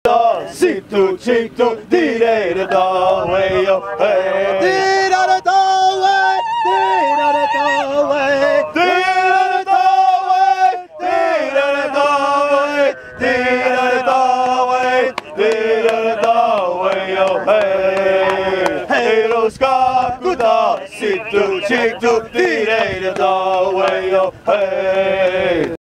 da, situ, chitu, dire da, way yo, hey. Dire da, way, dire da, way, dire da, way, dire da, way, dire da, way, dire da, way yo, hey. Hey, lo ska, guda, situ, chitu, dire da, way yo, hey.